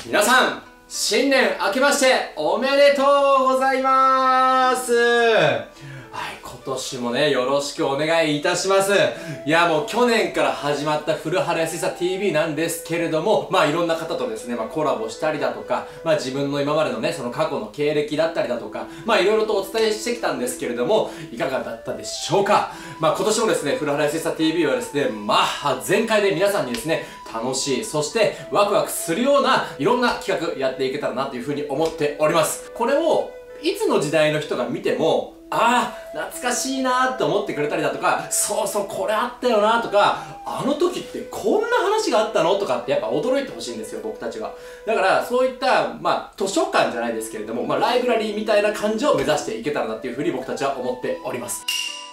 皆さん、新年明けましておめでとうございます。はい、今年もね、よろしくお願いいたします。いや、もう去年から始まった古原康久 TV なんですけれども、いろんな方とですね、コラボしたりだとか、自分の今までのね、その過去の経歴だったりだとか、いろいろとお伝えしてきたんですけれども、いかがだったでしょうか。今年もですね、古原康久 TV はですね、全開で皆さんにですね、楽しい、そしてワクワクするようないろんな企画やっていけたらなというふうに思っております。これをいつの時代の人が見ても、懐かしいなーって思ってくれたりだとか、そうそうこれあったよなとか、あの時ってこんな話があったのとかってやっぱ驚いてほしいんですよ、僕たちは。だからそういった図書館じゃないですけれども、ライブラリーみたいな感じを目指していけたらなっていうふうに僕たちは思っております。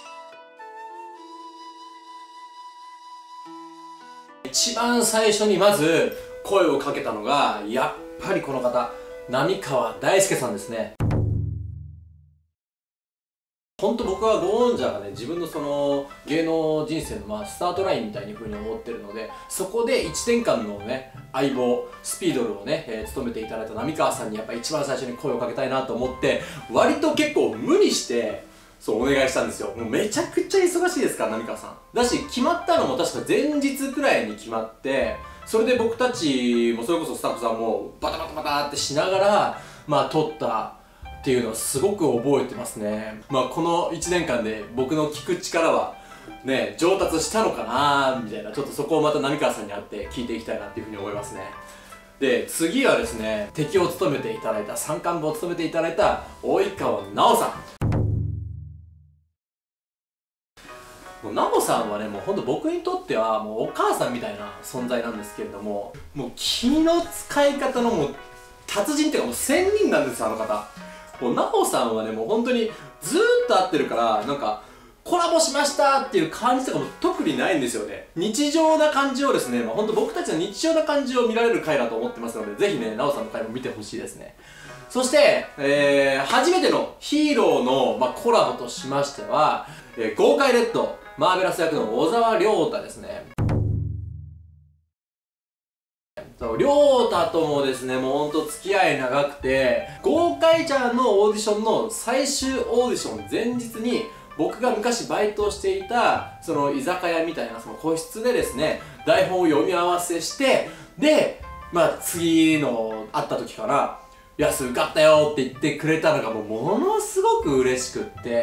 一番最初にまず声をかけたのがやっぱりこの方、浪川大輔さんですね。本当僕はゴーンジャーがね、自分のその芸能人生のスタートラインみたいに風に思ってるので、そこで1年間のね相棒スピードルをね、務めていただいた浪川さんにやっぱ一番最初に声をかけたいなと思って、割と結構無理してお願いしたんですよ。もうめちゃくちゃ忙しいですから、浪川さん。だし、決まったのも確か前日くらいに決まって、それで僕たちもそれこそスタッフさんもバタバタバタってしながら、撮ったっていうのはすごく覚えてますね。この1年間で僕の聞く力はね、上達したのかなみたいな、ちょっとそこをまた浪川さんに会って聞いていきたいなっていうふうに思いますね。で、次はですね、敵を務めていただいた、三冠部を務めていただいた及川奈緒さん。奈緒さんはね、もうほんと僕にとってはもうお母さんみたいな存在なんですけれども、もう気の使い方のもう達人っていうかもう仙人なんですよ、あの方。もう奈緒さんはね、もう本当にずーっと会ってるから、なんかコラボしましたっていう感じとかも特にないんですよね。日常な感じをですね、本当僕たちの日常な感じを見られる回だと思ってますので、ぜひね、奈緒さんの回も見てほしいですね。そして、初めてのヒーローの、コラボとしましては、豪快レッドマーベラス役の小沢亮太ですね。亮太ともですね、もうほんと付き合い長くて、豪快ちゃんのオーディションの最終オーディション前日に、僕が昔バイトをしていたその居酒屋みたいなその個室でですね、台本を読み合わせして、で次の会った時から「やす受かったよ」って言ってくれたのがものすごく嬉しくって、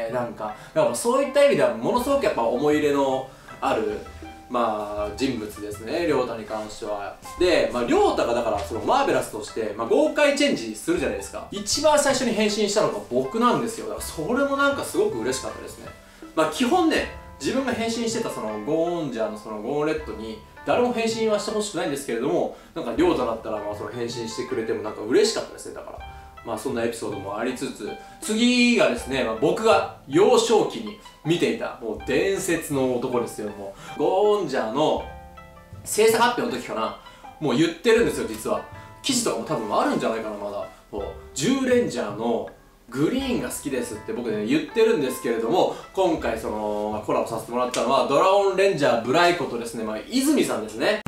だからそういった意味ではものすごくやっぱ思い入れのある人物ですね、亮太に関しては。で、亮太がだからそのマーベラスとして、豪快チェンジするじゃないですか。一番最初に変身したのが僕なんですよ。だからそれもすごく嬉しかったですね。基本ね、自分が変身してたそのゴーンジャーのそのゴーンレッドに誰も変身はしてほしくないんですけれども、亮太だったらその変身してくれても嬉しかったですね。だからそんなエピソードもありつつ、次がですね、僕が幼少期に見ていたもう伝説の男ですけども、ゴーンジャーの制作発表の時かな、もう言ってるんですよ。実は記事とかも多分あるんじゃないかな。まだ10レンジャーのグリーンが好きですって僕ね言ってるんですけれども、今回その、コラボさせてもらったのはドラゴンレンジャーブライコとですね、泉さんですね。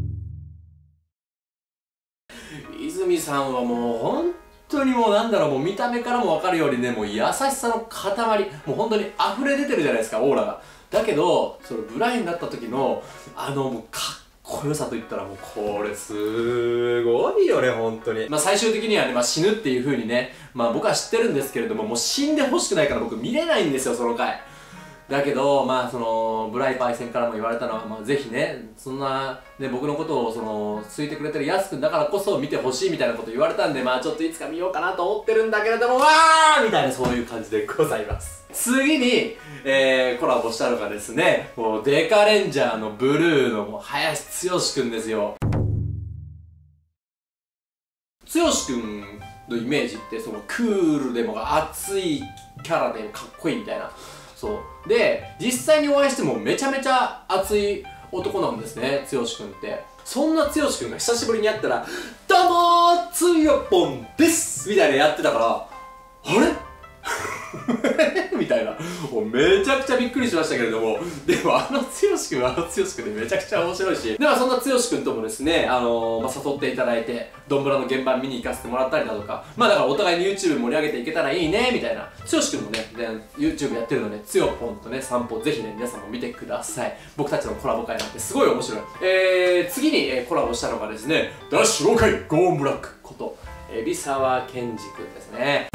泉さんはもう本当にもうもう見た目からも分かるようにね、もう優しさの塊、もう本当に溢れ出てるじゃないですか、オーラが。だけどそのブライになった時のもうかっこよさといったらもうこれすごいよね、本当に。最終的にはね、死ぬっていう風にね、僕は知ってるんですけれども、もう死んでほしくないから僕見れないんですよ、その回。だけどそのブライパイセンからも言われたのは、ぜひね、そんなね僕のことを好いてくれてるやすくんだからこそ見てほしいみたいなこと言われたんで、ちょっといつか見ようかなと思ってるんだけれども、みたいなそういう感じでございます。次に、コラボしたのがですね、もうデカレンジャーのブルーのもう林剛くんですよ。剛くんのイメージってそのクールでも熱いキャラでかっこいいみたいな。そうで、実際にお会いしてもめちゃめちゃ熱い男なんですね、剛くんって。そんな剛くんが久しぶりに会ったら「どうもー、つよぽんです」みたいなやってたから、あれみたいな。もうめちゃくちゃびっくりしましたけれども、でも剛くんは剛くんでめちゃくちゃ面白いし、ではそんな剛くんともですね、誘っていただいて、ドンブラの現場見に行かせてもらったりだとか、だからお互いに YouTube 盛り上げていけたらいいね、みたいな。剛くんもね、YouTube やってるので、つよぽんとね、散歩ぜひね、皆さんも見てください。僕たちのコラボ会なんてすごい面白い。次に、コラボしたのがですね、ダッシュローカイゴーンブラックこと、海老沢健二くんですね。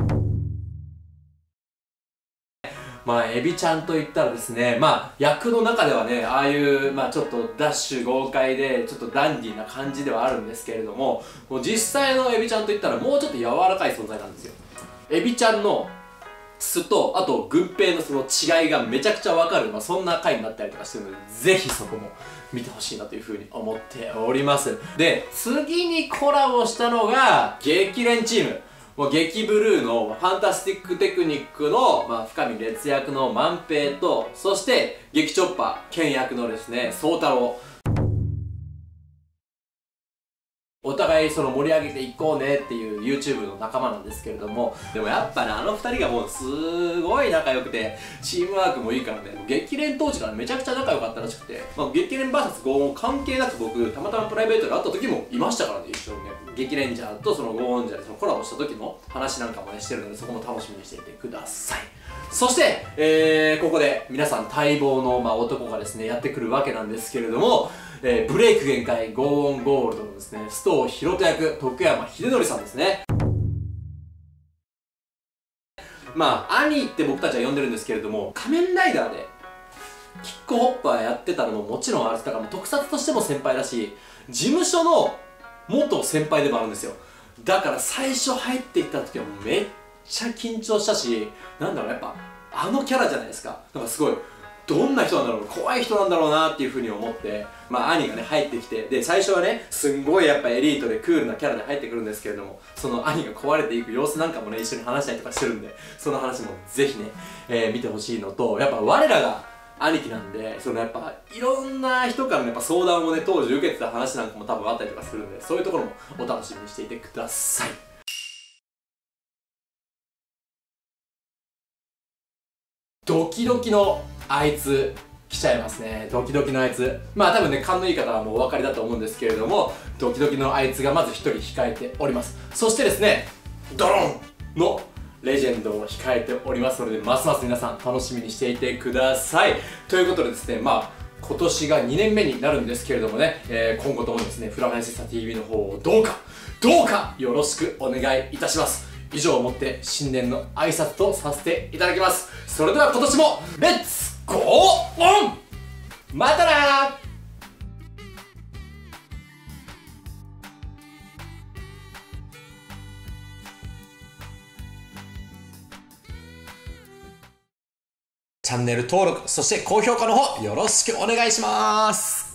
エビちゃんといったらですね、役の中ではね、ああいう、ちょっとダッシュ豪快で、ちょっとダンディーな感じではあるんですけれども、もう実際のエビちゃんといったらもうちょっと柔らかい存在なんですよ。エビちゃんの素と、あと軍兵のその違いがめちゃくちゃわかる、そんな回になったりとかしてるので、ぜひそこも見てほしいなというふうに思っております。で、次にコラボしたのが、激連チーム。激ブルーのファンタスティックテクニックの、深見烈役の万平と、そして激チョッパー剣役のですね、宗太郎。お互いその盛り上げていこうねっていう YouTube の仲間なんですけれども、でもやっぱね、あの二人がもうすごい仲良くて、チームワークもいいからね、激連当時からめちゃくちゃ仲良かったらしくて、激連 VS ゴーン関係なく僕、たまたまプライベートで会った時もいましたからね、一緒にね。激レンジャーとそのゴーンジャーでそのコラボした時の話なんかもねしてるので、そこも楽しみにしていてください。そして、ここで皆さん待望の、男がですねやってくるわけなんですけれども、ブレイク限界ゴーンゴールドのですね須藤博人役徳山秀則さんですね。兄って僕たちは呼んでるんですけれども、仮面ライダーでキックホッパーやってたのももちろんあるし、だから特撮としても先輩だし、事務所の元先輩でもあるんですよ。だから最初入ってきた時はめっちゃ緊張したし、やっぱあのキャラじゃないですか。すごいどんな人なんだろう、怖い人なんだろうなっていうふうに思って、兄がね入ってきて、で最初はねすんごいやっぱエリートでクールなキャラで入ってくるんですけれども、その兄が壊れていく様子なんかもね一緒に話したりとかしてるんで、その話もぜひね、見てほしいのと、やっぱ我らが兄貴なんで、やっぱいろんな人からのやっぱ相談をね当時受けてた話なんかも多分あったりとかするんで、そういうところもお楽しみにしていてください。ドキドキのあいつ来ちゃいますね。ドキドキのあいつ、多分ね勘のいい方はもうお分かりだと思うんですけれども、ドキドキのあいつがまず1人控えております。そしてですね、ドロンのレジェンドを控えておりますので、ますます皆さん楽しみにしていてください。ということでですね、今年が2年目になるんですけれどもね、今後ともですねフラファンセッサ TV の方をどうかよろしくお願いいたします。以上をもって新年の挨拶とさせていただきます。それでは今年もレッツゴーオン、またなー。チャンネル登録、そして高評価の方よろしくお願いします。